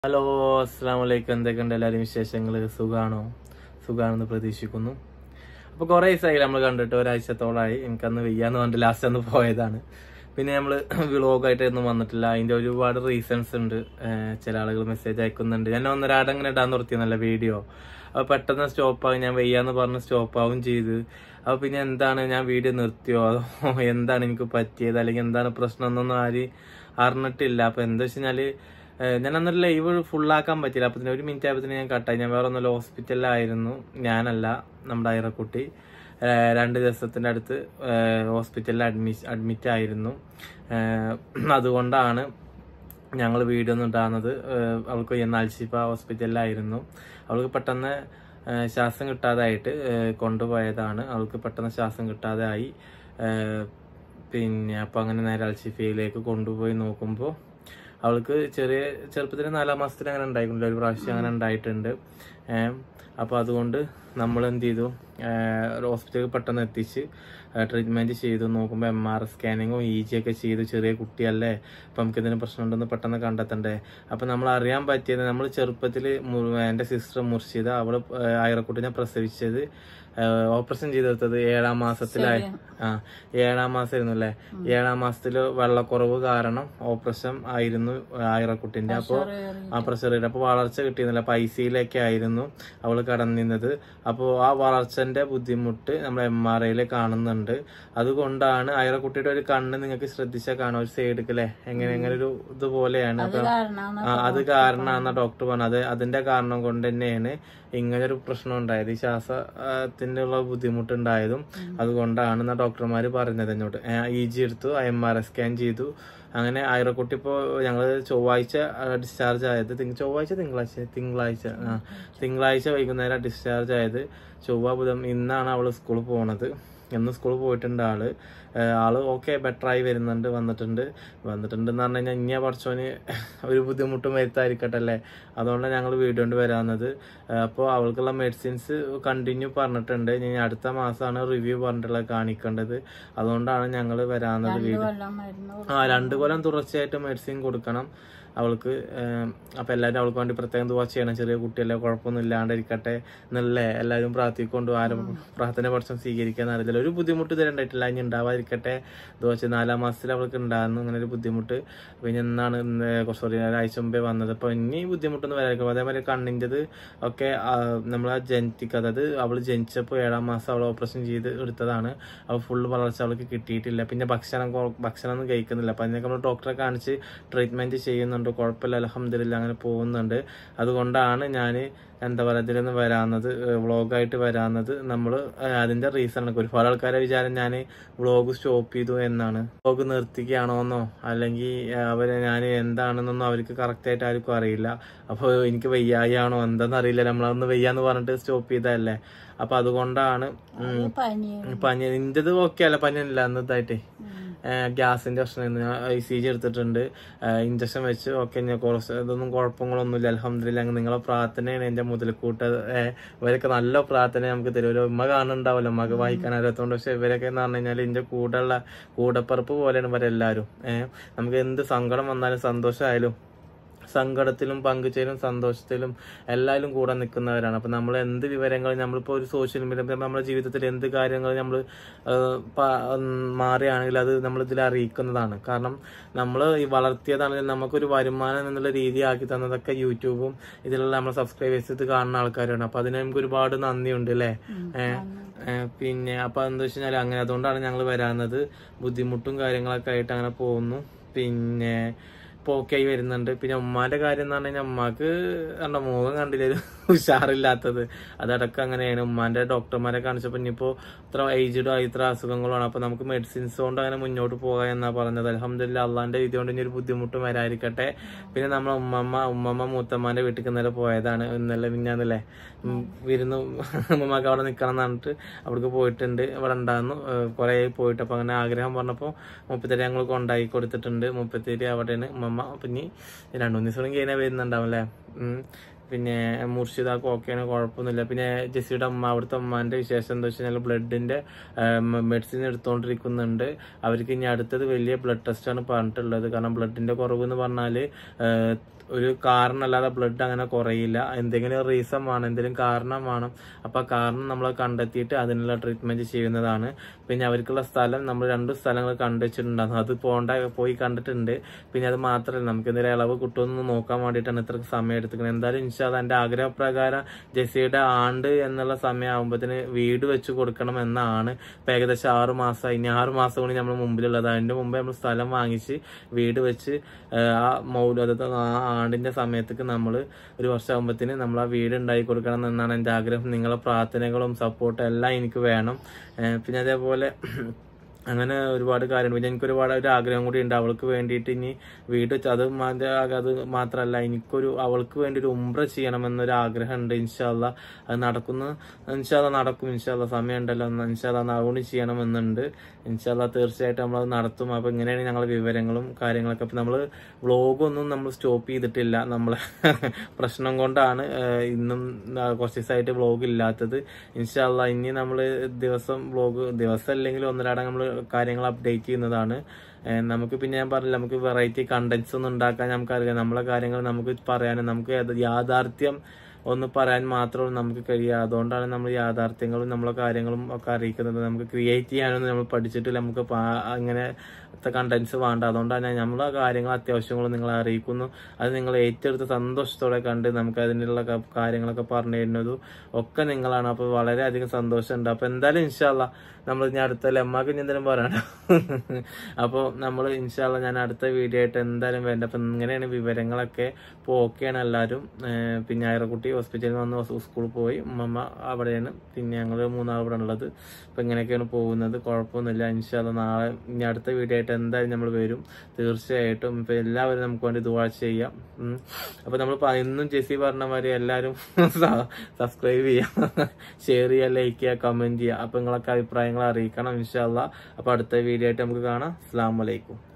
Hello, അസ്സാം വലൈക്കും. എന്തൊക്കെയുണ്ട് എല്ലാവരും വിശേഷങ്ങൾ? സുഖാണെന്ന് പ്രതീക്ഷിക്കുന്നു. അപ്പോൾ കുറേ ദിവസമായി നമ്മൾ കണ്ടിട്ട്, ഒരാഴ്ചത്തോളമായി. എനിക്കന്ന് വെയ്യാന്ന് പറഞ്ഞിട്ട് ലാസ്റ്റ് അന്ന് പോയതാണ്. പിന്നെ നമ്മൾ വ്ളോഗായിട്ടൊന്നും വന്നിട്ടില്ല. അതിൻ്റെ ഒരുപാട് റീസൺസ് ഉണ്ട്. ചില ആളുകൾ മെസ്സേജ് അയക്കുന്നുണ്ട്. ഞാൻ ഒന്നരാടങ്ങനെ ഇടാൻ നിർത്തിയെന്നല്ല വീഡിയോ. അപ്പോൾ പെട്ടെന്ന് സ്റ്റോപ്പാകും. ഞാൻ വെയ്യാന്ന് പറഞ്ഞ് സ്റ്റോപ്പാവും ചെയ്ത്. അപ്പോൾ പിന്നെ എന്താണ്, ഞാൻ വീഡിയോ നിർത്തിയോ അതോ എന്താണ് എനിക്ക് പറ്റിയത്, അല്ലെങ്കിൽ എന്താണ് പ്രശ്നം എന്നൊന്നും ആരും അറിഞ്ഞിട്ടില്ല. അപ്പോൾ എന്താ വെച്ച് കഴിഞ്ഞാൽ, ഞാൻ അന്നൊരു ലൈവ് ഫുള്ളാക്കാൻ പറ്റില്ല. അപ്പൊ ഒരു മിനിറ്റ് ആയപ്പത്തിന് ഞാൻ കട്ടായി. ഞാൻ വേറെ ഒന്നുമില്ല, ഹോസ്പിറ്റലിലായിരുന്നു. ഞാനല്ല, നമ്മുടെ ഐറക്കുട്ടി 2 ദിവസത്തിന്റെ അടുത്ത് ഹോസ്പിറ്റലിൽ അഡ്മിറ്റ് ആയിരുന്നു. അതുകൊണ്ടാണ് ഞങ്ങൾ വീഡിയോ ഒന്നും ഇടാവുന്നത്. അവൾക്ക് അൽഷിഫ ഹോസ്പിറ്റലിലായിരുന്നു. അവൾക്ക് പെട്ടെന്ന് ശ്വാസം കിട്ടാതായിട്ട് കൊണ്ടുപോയതാണ്. അവൾക്ക് പെട്ടെന്ന് ശ്വാസം കിട്ടാതെ ആയി. പിന്നെ അപ്പൊ അങ്ങനെ നേരെ അൽഷിഫയിലേക്ക് കൊണ്ടുപോയി നോക്കുമ്പോൾ അവൾക്ക് ചെറുപ്പത്തിൽ 4-ാം മാസത്തിൽ അങ്ങനെ ഉണ്ടായിട്ടുണ്ട്. ഒരു പ്രാവശ്യം അങ്ങനെ ഉണ്ടായിട്ടുണ്ട്. അപ്പോൾ അതുകൊണ്ട് നമ്മൾ എന്ത് ചെയ്തു, ഹോസ്പിറ്റലിൽ പെട്ടെന്ന് എത്തിച്ച് ട്രീറ്റ്മെന്റ് ചെയ്തു. നോക്കുമ്പോൾ MR സ്കാനിങ്ങും EG ഒക്കെ ചെയ്തു. ചെറിയ കുട്ടിയല്ലേ, അപ്പം നമുക്ക് ഇതിന് പ്രശ്നമുണ്ടെന്ന് പെട്ടെന്ന് കണ്ടെത്തണ്ടേ. അപ്പം നമ്മൾ അറിയാൻ പറ്റിയത്, നമ്മൾ ചെറുപ്പത്തിൽ എൻ്റെ സിസ്റ്റർ മുർഷിദ, അവള് ഐറക്കുട്ടിനെ പ്രസവിച്ചത്, ഓപ്പറേഷൻ ചെയ്തെടുത്തത് 7-ാം മാസത്തിലായി. 7-ാം മാസമായിരുന്നു അല്ലേ. 7-ാം മാസത്തില് വെള്ളക്കുറവ് കാരണം ഓപ്പറേഷൻ ആയിരുന്നു ഐറക്കുട്ടിന്റെ. അപ്പോൾ പ്രഷർ അപ്പോൾ വളർച്ച കിട്ടിയിരുന്നില്ല. അപ്പോൾ ICUലൊക്കെ ആയിരുന്നു അവള് കടന്നിരുന്നത്. അപ്പോൾ ആ വളർച്ചന്റെ ബുദ്ധിമുട്ട് നമ്മൾ MRIയിൽ കാണുന്നുണ്ട്. അതുകൊണ്ടാണ് ഐറക്കുട്ടിയുടെ ഒരു കണ്ണ് നിങ്ങൾക്ക് ശ്രദ്ധിച്ചാൽ കാണാം, ഒരു സൈഡിക്കല്ലേ എങ്ങനെ ഒരു ഇതുപോലെയാണ്. അപ്പൊ അത് കാരണമാണ് ഡോക്ടർ പറഞ്ഞത്. അതിന്റെ കാരണം കൊണ്ട് തന്നെയാണ് ഇങ്ങനൊരു പ്രശ്നം ഉണ്ടായത്, ഈ ശ്വാസത്തിന്റെ ഉള്ള ബുദ്ധിമുട്ടുണ്ടായതും അതുകൊണ്ടാണെന്ന ഡോക്ടർമാര് പറഞ്ഞത് എന്നോട്. EG എടുത്തു, MR സ്കാൻ ചെയ്തു. അങ്ങനെ ഐറക്കുട്ടി ഇപ്പോൾ ഞങ്ങൾ ചൊവ്വാഴ്ച ഡിസ്ചാർജ് ആയത്. തിങ്കളാഴ്ച വൈകുന്നേരം ഡിസ്ചാർജ് ആയത്. ചൊവ്വ ബുധൻ ഇന്നാണ് അവള് സ്കൂളിൽ പോണത്. എന്ന് സ്കൂളിൽ പോയിട്ടുണ്ട്. ആള് ഓക്കെ, ബെറ്ററായി വന്നിട്ടുണ്ടെന്ന് പറഞ്ഞു കഴിഞ്ഞാൽ ഇനിയ പഠിച്ചോന് ഒരു ബുദ്ധിമുട്ടും വരുത്താതിരിക്കട്ടെ അല്ലേ. അതുകൊണ്ടാണ് ഞങ്ങൾ വീഡിയോ കൊണ്ട് വരാവുന്നത്. അപ്പോൾ അവൾക്കുള്ള മെഡിസിൻസ് കണ്ടിന്യൂ പറഞ്ഞിട്ടുണ്ട്. ഇനി അടുത്ത മാസമാണ് റിവ്യൂ പറഞ്ഞിട്ടുള്ളത് കാണിക്കേണ്ടത്. അതുകൊണ്ടാണ് ഞങ്ങൾ വരാവുന്നത്. വീഡിയോ 2 കൊല്ലം തുടർച്ചയായിട്ട് മെഡിസിൻ കൊടുക്കണം അവൾക്ക്. അപ്പൊ എല്ലാവരും അവൾക്ക് വേണ്ടി പ്രത്യേകം ദുആ ചെയ്യണം. ചെറിയ കുട്ടിയല്ലേ, കുഴപ്പമൊന്നും ഇല്ലാണ്ടിരിക്കട്ടെ എന്നല്ലേ എല്ലാവരും പ്രാർത്ഥിക്കൊണ്ട്. ആരും പ്രാർത്ഥന പഠിച്ചം സ്വീകരിക്കാൻ അറിയില്ല. ഒരു ബുദ്ധിമുട്ട് ഇതുവരെ ഉണ്ടായിട്ടില്ല, ഇനി ഉണ്ടാവാതിരിക്കട്ടെ ദുആ ചെയ്ത്. 4-ാം മാസത്തിൽ അവൾക്ക് ഉണ്ടായിരുന്നു അങ്ങനെ ഒരു ബുദ്ധിമുട്ട്. പിന്നെ എന്നാണ് ഒരാഴ്ച മുമ്പേ വന്നത്. അപ്പൊ ഇനി ബുദ്ധിമുട്ടൊന്നും വരാതിരിക്കും. അതേമാതിരി കണ്ണിൻ്റെത് ഒക്കെ നമ്മളെ ജനറ്റിക്, അതായത് അവള് ജനിച്ചപ്പോൾ 7-ാം മാസം അവൾ ഓപ്പറേഷൻ ചെയ്ത് എടുത്തതാണ്. അവൾ ഫുള്ള് വളർച്ച അവൾക്ക് കിട്ടിയിട്ടില്ല. പിന്നെ ഭക്ഷണം ഒന്നും കഴിക്കുന്നില്ല. അപ്പൊ അതിനൊക്കെ നമ്മൾ ഡോക്ടറെ കാണിച്ച് ട്രീറ്റ്മെന്റ് ചെയ്യുന്നുണ്ട്. കുഴപ്പമില്ല, അൽഹംദുലില്ലാ അങ്ങനെ പോകുന്നുണ്ട്. അതുകൊണ്ടാണ് ഞാൻ എന്താ പറയുക ഇതിലൊന്ന് വരാവുന്നത്, വ്ളോഗായിട്ട് വരാവുന്നത്. നമ്മൾ അതിന്റെ റീസൺ ആണ്. ഒരുപാട് ആൾക്കാരെ വിചാരം ഞാൻ വ്ളോഗ് സ്റ്റോപ്പ് ചെയ്തു എന്നാണ്. വ്ളോഗ് നിർത്തിക്കുകയാണോന്നോ അല്ലെങ്കിൽ ഞാൻ എന്താണെന്നൊന്നും അവർക്ക് കറക്റ്റായിട്ട് ആർക്കും അറിയില്ല. അപ്പോൾ എനിക്ക് വയ്യായാണോ എന്താണെന്ന് അറിയില്ല. നമ്മളതൊന്ന് വയ്യാന്ന് പറഞ്ഞിട്ട് സ്റ്റോപ്പ് ചെയ്തതല്ലേ. അപ്പൊ അതുകൊണ്ടാണ് പനി. നിന്റേത് ഓക്കെ അല്ല, പനിയല്ല അന്നതായിട്ടേ ഗ്യാസിന്റെ പ്രശ്നം. ECG എടുത്തിട്ടുണ്ട്, ഇഞ്ചക്ഷൻ വെച്ച് ഓക്കെ. ഇതൊന്നും കുഴപ്പങ്ങളൊന്നുമില്ല, അൽഹംദുലില്ലാ. നിങ്ങളെ പ്രാർത്ഥനയാണ് എന്റെ മുതൽക്കൂട്ട്. ഇവരൊക്കെ നല്ല പ്രാർത്ഥന നമുക്ക് തരും. ഒരു ഉമ്മ കാണുന്നുണ്ടാവില്ല, ഉമ്മക്ക് വായിക്കാൻ അറിയാത്തതുകൊണ്ട്. പക്ഷെ ഇവരൊക്കെ എന്ന് പറഞ്ഞു കഴിഞ്ഞാൽ എന്റെ കൂടപ്പറപ്പ് പോലെയാണ് ഇവരെല്ലാരും. നമുക്ക് എന്ത് സങ്കടം വന്നാലും സന്തോഷമായാലും സങ്കടത്തിലും പങ്കുചേരും സന്തോഷത്തിലും എല്ലാവരും കൂടെ നിൽക്കുന്നവരാണ്. അപ്പൊ നമ്മൾ എന്ത് വിവരങ്ങൾ, നമ്മളിപ്പോ ഒരു സോഷ്യൽ മീഡിയ, നമ്മുടെ ജീവിതത്തിൽ എന്ത് കാര്യങ്ങൾ നമ്മൾ മാറിയാണെങ്കിൽ അത് നമ്മൾ ഇതിൽ അറിയിക്കുന്നതാണ്. കാരണം നമ്മൾ ഈ വളർത്തിയതാണെങ്കിൽ നമുക്കൊരു വരുമാനം എന്നുള്ള രീതിയാക്കി തന്നതൊക്കെ യൂട്യൂബും ഇതിലുള്ള നമ്മൾ സബ്സ്ക്രൈബേഴ്സ് ഇത് കാണുന്ന ആൾക്കാരാണ്. അപ്പൊ അതിന് നമുക്ക് ഒരുപാട് നന്ദിയുണ്ട് അല്ലേ. പിന്നെ അപ്പൊ എന്താ വെച്ച് കഴിഞ്ഞാൽ അങ്ങനെ, അതുകൊണ്ടാണ് ഞങ്ങൾ വരാവുന്നത്. ബുദ്ധിമുട്ടും കാര്യങ്ങളൊക്കെ ആയിട്ട് അങ്ങനെ പോകുന്നു. പിന്നെ ഇപ്പോൾ ഓക്കെ ആയി വരുന്നുണ്ട്. പിന്നെ ഉമ്മാന്റെ കാര്യം എന്ന് പറഞ്ഞു കഴിഞ്ഞാൽ ഉമ്മാക്ക് മുഖം കണ്ടില്ല ഉഷാറില്ലാത്തത്. അതടക്കം അങ്ങനെയാണ്. ഉമ്മാന്റെ ഡോക്ടർമാരെ കാണിച്ചപ്പോൾ ഇനിയിപ്പോൾ ഇത്ര ഏജ്ഡോ ഇത്ര അസുഖങ്ങളാണ്, അപ്പൊ നമുക്ക് മെഡിസിൻസ് കൊണ്ട് അങ്ങനെ മുന്നോട്ട് പോകാം എന്നാ പറഞ്ഞത്. അൽഹംദുലില്ലാ, അള്ളാന്റെ വിധി കൊണ്ട് ഇനി ഒരു ബുദ്ധിമുട്ടും വരാതിരിക്കട്ടെ. പിന്നെ നമ്മളെ ഉമ്മമ്മ മൂത്തമ്മാന്റെ വീട്ടിൽ ഇന്നലെ പോയതാണ്. ഇന്നലെ മിഞ്ഞാന്നല്ലേ വിരുന്ന് ഉമ്മമ്മക്ക് അവിടെ നിൽക്കണം എന്ന് പറഞ്ഞിട്ട് അവിടേക്ക് പോയിട്ടുണ്ട്. ഇവിടെ ഉണ്ടായിരുന്നു കുറെ പോയിട്ട്. അപ്പൊ അങ്ങനെ ആഗ്രഹം പറഞ്ഞപ്പോൾ മുപ്പത്തേരി ഞങ്ങൾ കൊണ്ടാക്കി കൊടുത്തിട്ടുണ്ട്. മുപ്പത്തേരി അവിടെയാണ് ഉമ്മമ്മ. അപ്പൊ ഇനി 2-3 ദിവസം കഴിഞ്ഞാൽ വരുന്നുണ്ടാവും അല്ലേ. പിന്നെ മുർഷിദാക്ക് ഓക്കെയാണ്, കുഴപ്പമൊന്നുമില്ല. പിന്നെ ജെസ്സിയുടെ അമ്മ, അവിടുത്തെ അമ്മാന്റെ വിശേഷം എന്താ വെച്ച് കഴിഞ്ഞാൽ ബ്ലഡിന്റെ മെഡിസിൻ എടുത്തുകൊണ്ടിരിക്കുന്നുണ്ട്. അവർക്ക് ഇനി അടുത്തത് വലിയ ബ്ലഡ് ടെസ്റ്റ് ആണ് പറഞ്ഞിട്ടുള്ളത്. കാരണം ബ്ലഡിന്റെ കുറവ് എന്ന് പറഞ്ഞാല് ഒരു കാരണമല്ലാതെ ബ്ലഡ് അങ്ങനെ കുറയില്ല. എന്തെങ്കിലും റീസൺ വേണം, എന്തെങ്കിലും കാരണം വേണം. അപ്പൊ ആ കാരണം നമ്മൾ കണ്ടെത്തിയിട്ട് അതിനുള്ള ട്രീറ്റ്മെന്റ് ചെയ്യുന്നതാണ്. പിന്നെ അവർക്കുള്ള സ്ഥലം നമ്മൾ 2 സ്ഥലങ്ങൾ കണ്ടുവച്ചിട്ടുണ്ടായിരുന്നു. അത് പോയി കണ്ടിട്ടുണ്ട്. പിന്നെ അത് മാത്രമല്ല, നമുക്ക് എന്തെങ്കിലും ഇളവ് കിട്ടുമെന്ന് നോക്കാൻ വേണ്ടിയിട്ടാണ് ഇത്രയ്ക്ക് സമയം എടുത്തിരിക്കുന്നത്. എന്തായാലും ഇൻഷാ അല്ലാഹ് എന്റെ ആഗ്രഹപ്രകാരം ജെസ്സിയുടെ ആണ്ട് എന്നുള്ള സമയമാകുമ്പോഴത്തേന് വീട് വെച്ച് കൊടുക്കണം എന്നാണ്. ഇപ്പൊ ഏകദേശം 6 മാസമായി. ഇനി 6 മാസം കൂടി നമ്മൾ മുമ്പിലുള്ളത്. അതിന്റെ മുമ്പേ നമ്മൾ സ്ഥലം വാങ്ങിച്ച് വീട് വെച്ച് ആ അതായത് ആ ആണ്ടിന്റെ സമയത്തേക്ക് നമ്മൾ ഒരു വർഷമാകുമ്പോഴത്തേന് നമ്മൾ ആ വീട് ഉണ്ടാക്കി കൊടുക്കണം എന്നാണ് എന്റെ ആഗ്രഹം. നിങ്ങളെ പ്രാർത്ഥനകളും സപ്പോർട്ടും എല്ലാം എനിക്ക് വേണം. പിന്നെ അതേപോലെ അങ്ങനെ ഒരുപാട് കാര്യങ്ങൾ. പിന്നെ എനിക്ക് ഒരുപാട് ഒരു ആഗ്രഹം കൂടി ഉണ്ട് അവൾക്ക് വേണ്ടിയിട്ട്. ഇനി വീട് അത് മാത്രമല്ല, അവൾക്ക് വേണ്ടി ഒരു ഉംറ ചെയ്യണമെന്നൊരു ആഗ്രഹം ഉണ്ട്. ഇൻഷാ അല്ലാഹ് അത് നടക്കും. ഇൻഷാ അല്ലാഹ് സമയം ഉണ്ടല്ലോ. ഇൻഷാ അല്ലാഹ് അതുകൊണ്ട് ചെയ്യണമെന്നുണ്ട്. ഇൻഷാ അല്ലാഹ് തീർച്ചയായിട്ടും നമ്മളത് നടത്തും. അപ്പൊ ഇങ്ങനെയാണ് ഞങ്ങളുടെ വിവരങ്ങളും കാര്യങ്ങളൊക്കെ. അപ്പൊ നമ്മള് വ്ളോഗൊന്നും നമ്മൾ സ്റ്റോപ്പ് ചെയ്തിട്ടില്ല. നമ്മളെ പ്രശ്നം കൊണ്ടാണ് ഇന്നും കുറച്ച് ദിവസമായിട്ട് വ്ളോഗ് ഇല്ലാത്തത്. ഇൻഷാ അല്ലാഹ് ഇനി നമ്മള് ദിവസം അല്ലെങ്കിൽ ഒന്നരാടം നമ്മള് കാര്യങ്ങൾ അപ്ഡേറ്റ് ചെയ്യുന്നതാണ്. നമുക്ക് പിന്നെ ഞാൻ പറഞ്ഞില്ല, നമുക്ക് വെറൈറ്റി കണ്ടന്റ്സ് ഒന്നും ഉണ്ടാക്കാൻ നമുക്കറിയാം. നമ്മളെ കാര്യങ്ങൾ നമുക്ക് പറയാനും നമുക്ക് യാഥാർത്ഥ്യം ഒന്ന് പറയാൻ മാത്രമേ നമുക്ക് കഴിയുക. അതുകൊണ്ടാണ് നമ്മൾ യാഥാർത്ഥ്യങ്ങളും നമ്മളെ കാര്യങ്ങളും ഒക്കെ അറിയിക്കുന്നത്. നമുക്ക് ക്രിയേറ്റ് ചെയ്യാനൊന്നും നമ്മൾ പഠിച്ചിട്ടില്ല. നമുക്ക് അങ്ങനത്തെ കണ്ടന്റ്സ് വേണ്ട. അതുകൊണ്ടാണ് നമ്മളെ കാര്യങ്ങൾ അത്യാവശ്യങ്ങളും നിങ്ങളെ അറിയിക്കുന്നു. അത് നിങ്ങൾ ഏറ്റെടുത്ത് സന്തോഷത്തോടെ കണ്ട് നമുക്ക് അതിനുള്ള കാര്യങ്ങളൊക്കെ പറഞ്ഞു തരുന്നതും ഒക്കെ നിങ്ങളാണ്. അപ്പൊ വളരെയധികം സന്തോഷമുണ്ട്. അപ്പൊ എന്തായാലും ഇൻഷാ അല്ലാഹ് നമ്മൾ ഇനി അടുത്ത അമ്മക്ക് ഇനി എന്തെങ്കിലും പറയണം. അപ്പോൾ നമ്മൾ ഇൻഷാ അല്ലാഹ് ഞാൻ അടുത്ത വീഡിയോ ആയിട്ട് എന്തായാലും വേണ്ട. അപ്പൊ ഇങ്ങനെയാണ് വിവരങ്ങളൊക്കെ. ഇപ്പോൾ ഓക്കെയാണ് എല്ലാവരും. പിന്നെ ആയിരക്കുട്ടി ഹോസ്പിറ്റലിൽ വന്ന് സ്കൂളിൽ പോയി. ഉമ്മ അവിടെയാണ്. പിന്നെ ഞങ്ങൾ 3 ആൾ ഇവിടെ ഉള്ളത്. അപ്പൊ ഇങ്ങനെയൊക്കെയാണ് പോകുന്നത്. കുഴപ്പമൊന്നുമില്ല. ഇൻഷാ അല്ലാഹ് നാളെ ഇനി അടുത്ത വീഡിയോ ആയിട്ട് എന്തായാലും നമ്മൾ വരും തീർച്ചയായിട്ടും. ഇപ്പൊ എല്ലാവരും നമുക്ക് വേണ്ടി ദുആ ചെയ്യാം. അപ്പൊ നമ്മൾ ഇന്നും ജെസ്സി പറഞ്ഞ മാതിരി എല്ലാവരും സബ്സ്ക്രൈബ് ചെയ്യാം, ഷെയർ ചെയ്യുക, ലൈക്ക് ചെയ്യുക, കമന്റ് ചെയ്യുക. അപ്പൊ നിങ്ങളൊക്കെ അഭിപ്രായങ്ങൾ അറിയിക്കണം ഇൻഷാ അല്ലാഹ്. അപ്പൊ അടുത്ത വീഡിയോ ആയിട്ട് നമുക്ക് കാണാം. അസ്സലാമു അലൈക്കും.